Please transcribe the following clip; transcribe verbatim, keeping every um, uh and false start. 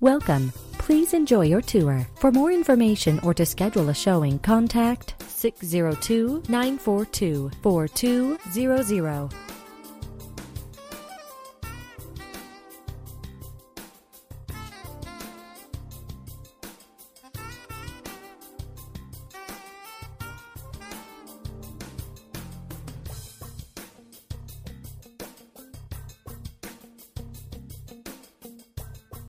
Welcome. Please enjoy your tour. For more information or to schedule a showing, contact six zero two, nine four two, four two zero zero.